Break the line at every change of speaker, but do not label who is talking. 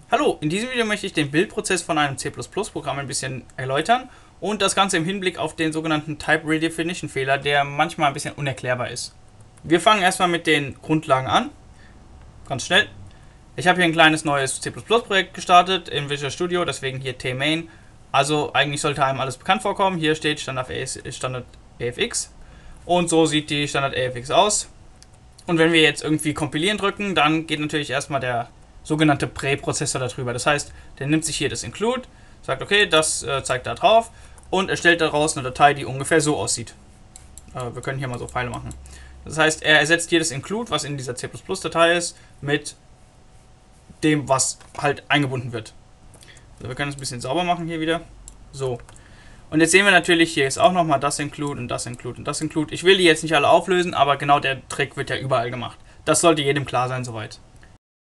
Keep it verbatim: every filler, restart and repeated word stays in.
Hallo, in diesem Video möchte ich den Bildprozess von einem C plus plus Programm ein bisschen erläutern und das Ganze im Hinblick auf den sogenannten Type Redefinition Fehler, der manchmal ein bisschen unerklärbar ist. Wir fangen erstmal mit den Grundlagen an, ganz schnell. Ich habe hier ein kleines neues C plus plus Projekt gestartet in Visual Studio, deswegen hier T-Main. Also eigentlich sollte einem alles bekannt vorkommen. Hier steht Standard A F X und so sieht die Standard A F X aus. Und wenn wir jetzt irgendwie kompilieren drücken, dann geht natürlich erstmal der sogenannte Präprozessor darüber. Das heißt, der nimmt sich hier das Include, sagt okay, das äh, zeigt da drauf und erstellt daraus eine Datei, die ungefähr so aussieht. Äh, wir können hier mal so Pfeile machen. Das heißt, er ersetzt jedes Include, was in dieser C plus plus Datei ist, mit dem, was halt eingebunden wird. Also wir können es ein bisschen sauber machen hier wieder. So. Und jetzt sehen wir natürlich, hier ist auch nochmal das Include und das Include und das Include. Ich will die jetzt nicht alle auflösen, aber genau der Trick wird ja überall gemacht. Das sollte jedem klar sein soweit.